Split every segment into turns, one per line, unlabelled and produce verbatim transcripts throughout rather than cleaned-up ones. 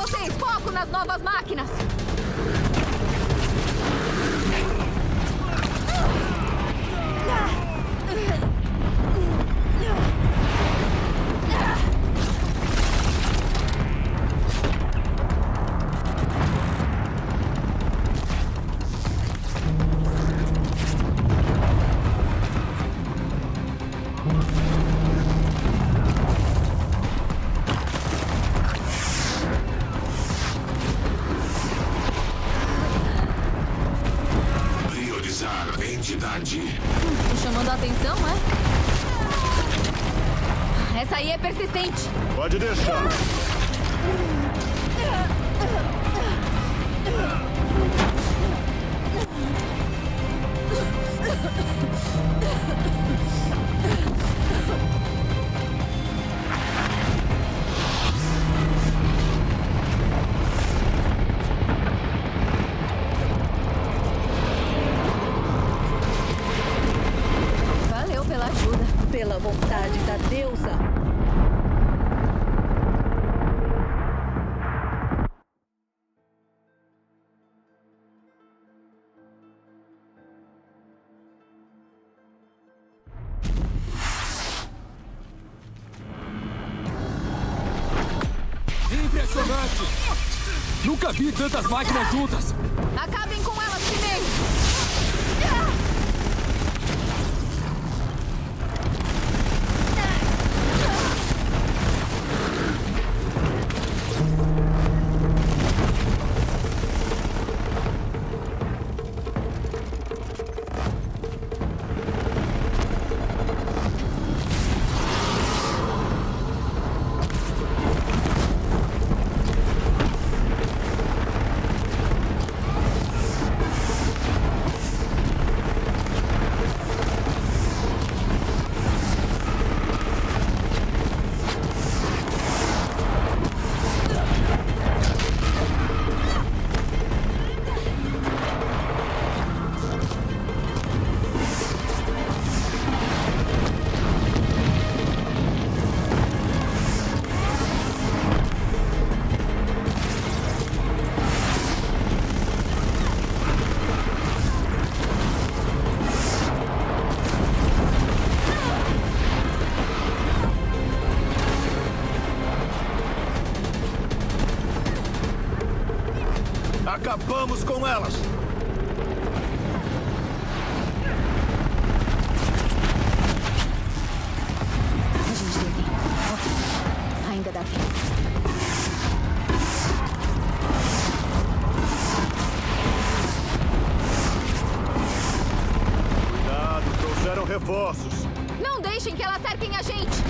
vocês! Foco nas novas máquinas!
Tô chamando a atenção, é? Essa aí é persistente.
Pode deixar.
Pela vontade da deusa.
Impressionante! Nunca vi tantas máquinas juntas!
Acabem com elas primeiro!
Acabamos com elas!
A gente tem tempo. Ok. Ainda dá tempo.
Cuidado, trouxeram reforços.
Não deixem que elas cerquem a gente!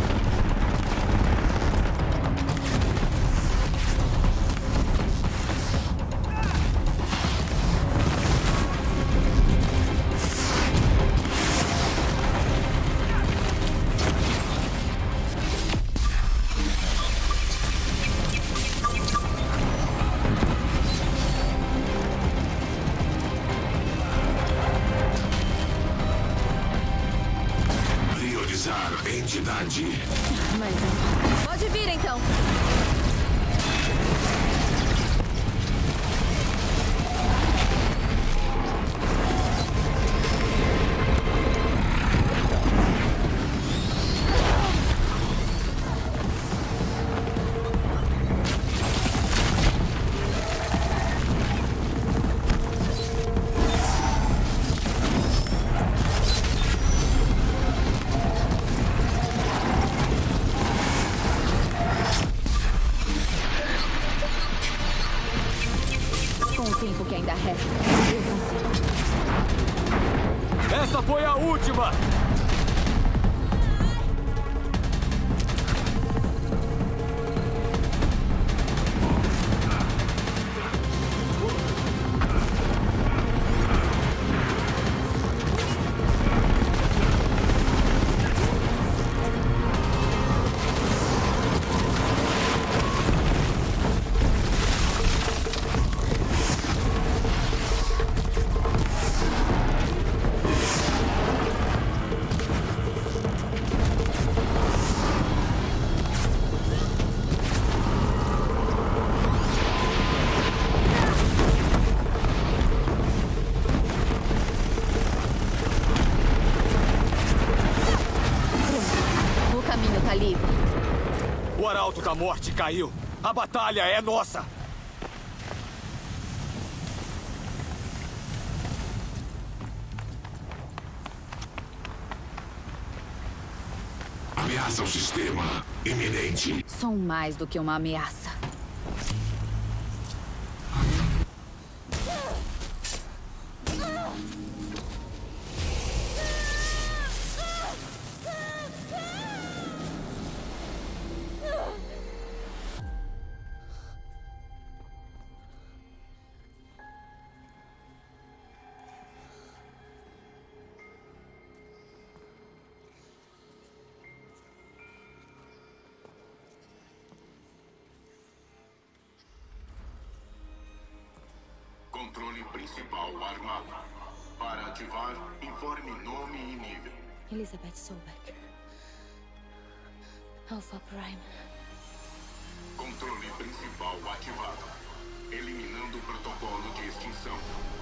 Entidade.
Mas pode vir, então.
tempo que ainda resta, eu consigo.
Essa foi a última!
está livre.
O Arauto da Morte caiu. A batalha é nossa.
Ameaça ao sistema. Iminente.
Sou mais do que uma ameaça.
Controle principal armado. Para ativar, informe nome e nível.
Elizabeth Sobeck. Alpha Prime.
Controle principal ativado. Eliminando o protocolo de extinção.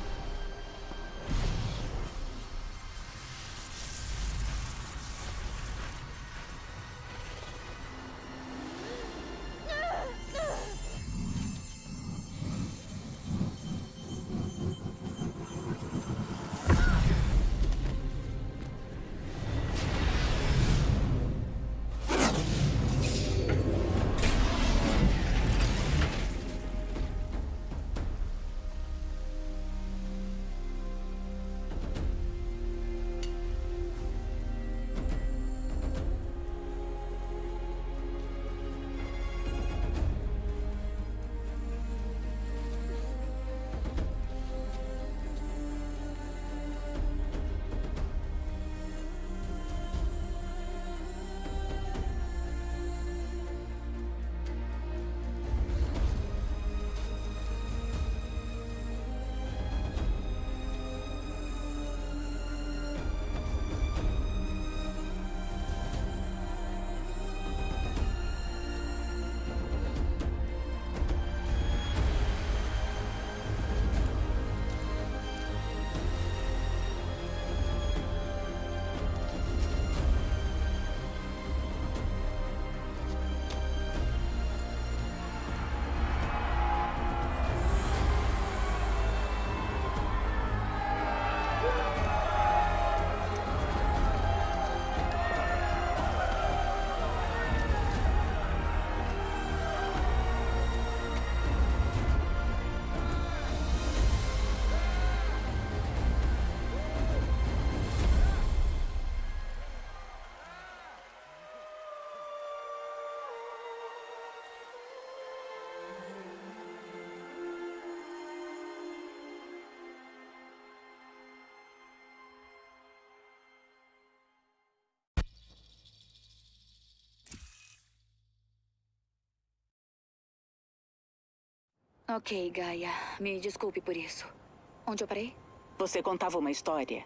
Ok, Gaia. Me desculpe por isso. Onde eu parei?
Você contava uma história?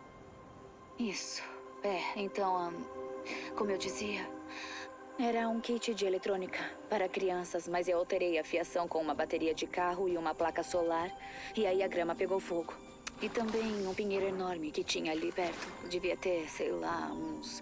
Isso. É, então, hum, como eu dizia, era um kit de eletrônica para crianças, mas eu alterei a fiação com uma bateria de carro e uma placa solar, e aí a grama pegou fogo. E também um pinheiro enorme que tinha ali perto. Devia ter, sei lá, uns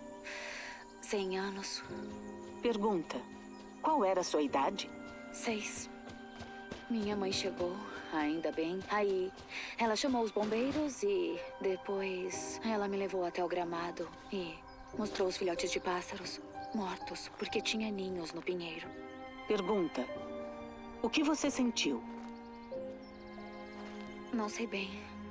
cem anos.
Pergunta. Qual era a sua idade?
Seis. Minha mãe chegou, ainda bem. Aí, ela chamou os bombeiros e depois ela me levou até o gramado e mostrou os filhotes de pássaros mortos porque tinha ninhos no pinheiro.
Pergunta. O que você sentiu?
Não sei bem.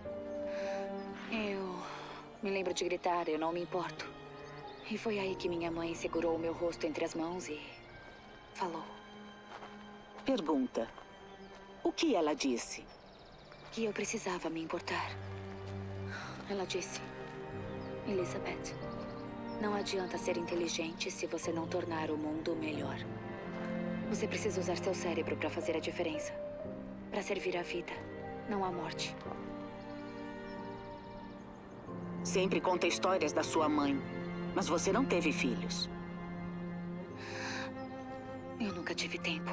Eu me lembro de gritar, eu não me importo. E foi aí que minha mãe segurou o meu rosto entre as mãos e falou.
Pergunta. O que ela disse?
Que eu precisava me importar. Ela disse, Elizabeth, não adianta ser inteligente se você não tornar o mundo melhor. Você precisa usar seu cérebro para fazer a diferença. Para servir a vida, não a morte.
Sempre conta histórias da sua mãe, mas você não teve filhos.
Eu nunca tive tempo.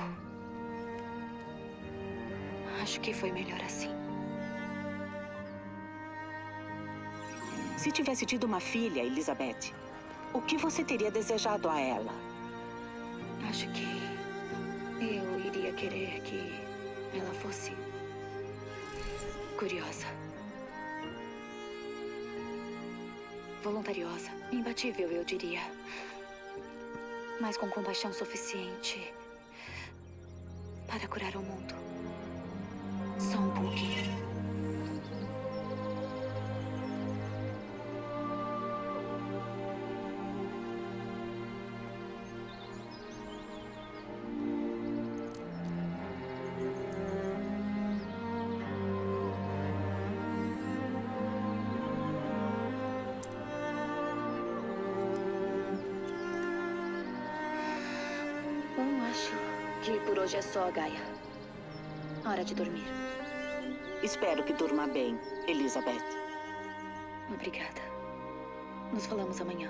Acho que foi melhor assim.
Se tivesse tido uma filha, Elizabeth, o que você teria desejado a ela?
Acho que eu iria querer que ela fosse curiosa, voluntariosa, imbatível, eu diria, mas com compaixão suficiente para curar o mundo. Só um pouquinho. Bom, acho que por hoje é só, Gaia. Hora de dormir.
Espero que durma bem, Elizabeth.
Obrigada. Nos falamos amanhã.